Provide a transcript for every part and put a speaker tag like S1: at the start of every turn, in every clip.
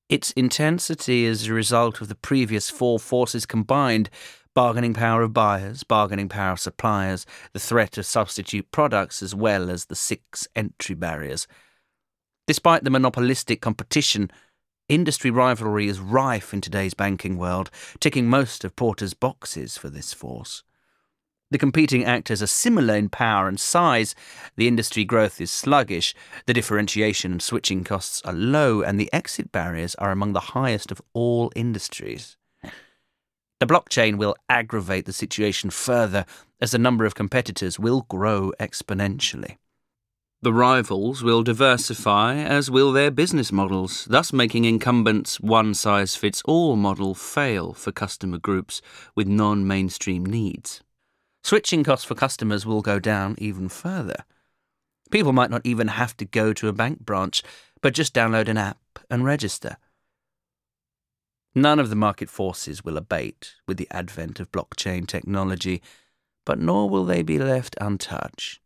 S1: Its intensity is a result of the previous four forces combined: bargaining power of buyers, bargaining power of suppliers, the threat of substitute products, as well as the 6 entry barriers. Despite the monopolistic competition, industry rivalry is rife in today's banking world, ticking most of Porter's boxes for this force. The competing actors are similar in power and size. The industry growth is sluggish, the differentiation and switching costs are low, and the exit barriers are among the highest of all industries. The blockchain will aggravate the situation further, as the number of competitors will grow exponentially. The rivals will diversify, as will their business models, thus making incumbents' one-size-fits-all model fail for customer groups with non-mainstream needs. Switching costs for customers will go down even further. People might not even have to go to a bank branch, but just download an app and register. None of the market forces will abate with the advent of blockchain technology, but nor will they be left untouched.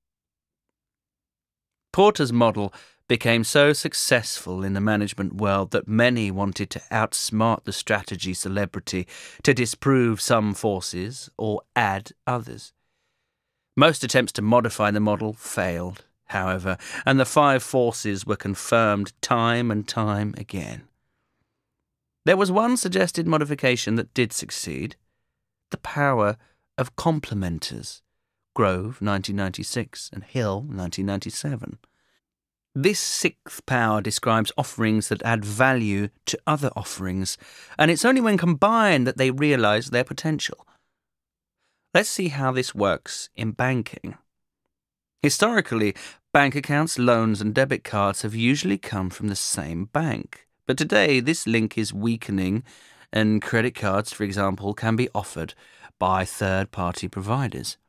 S1: Porter's model became so successful in the management world that many wanted to outsmart the strategy celebrity, to disprove some forces or add others. Most attempts to modify the model failed, however, and the 5 forces were confirmed time and time again. There was one suggested modification that did succeed: the power of complementers, Grove 1996 and Hill 1997. This 6th power describes offerings that add value to other offerings, and it's only when combined that they realise their potential. Let's see how this works in banking. Historically, bank accounts, loans and debit cards have usually come from the same bank, but today this link is weakening, and credit cards, for example, can be offered by third-party providers.